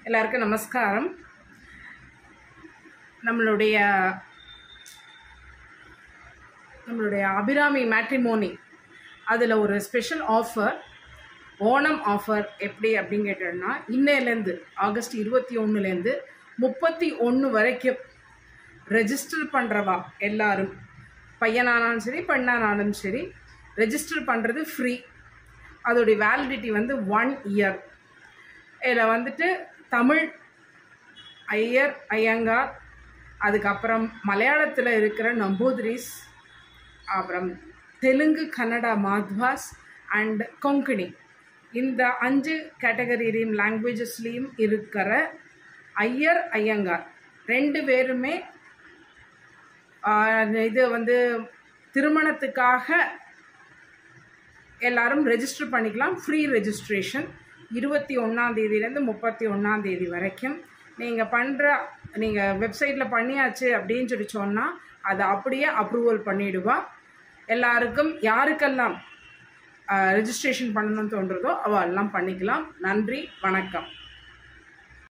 எல்லாருக்கும் நமஸ்காரம். நம்மளுடைய அபிராமி மேட்ரிமோனி அதில் ஒரு ஸ்பெஷல் ஆஃபர், ஓணம் ஆஃபர் எப்படி அப்படின்னு கேட்டோம்னா, இன்னையிலேருந்து ஆகஸ்ட் 21 31 வரைக்கும் ரெஜிஸ்டர் பண்ணுறவா எல்லாரும், பையனானாலும் சரி பெண்ணானாலும் சரி, ரெஜிஸ்டர் பண்ணுறது ஃப்ரீ. அதோடைய வேலிடிட்டி 1 இயர். இதில் தமிழ் ஐயர் ஐயங்கார், அதுக்கப்புறம் மலையாளத்தில் இருக்கிற நம்பூதிரிஸ், அப்புறம் தெலுங்கு கன்னடா மாத்வாஸ் அண்ட் கொங்கணி, இந்த 5 கேட்டகரியிலையும் லாங்குவேஜஸ்லேயும் இருக்கிற ஐயர் ஐயங்கார் 2 பேருமே இது திருமணத்துக்காக எல்லாரும் ரெஜிஸ்டர் பண்ணிக்கலாம். ஃப்ரீ ரெஜிஸ்ட்ரேஷன் 21 31 வரைக்கும். நீங்கள் வெப்சைட்டில் பண்ணியாச்சு அப்படின்னு சொன்னால் அதை அப்படியே அப்ரூவல் பண்ணிவிடுவா. எல்லாருக்கும் யாருக்கெல்லாம் ரெஜிஸ்ட்ரேஷன் பண்ணணும்னு தோன்றதோ அவெல்லாம் பண்ணிக்கலாம். நன்றி, வணக்கம்.